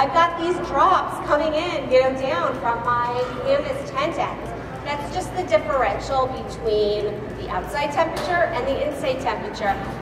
I've got these drops coming in, down from my canvas tent end. That's just the differential between the outside temperature and the inside temperature.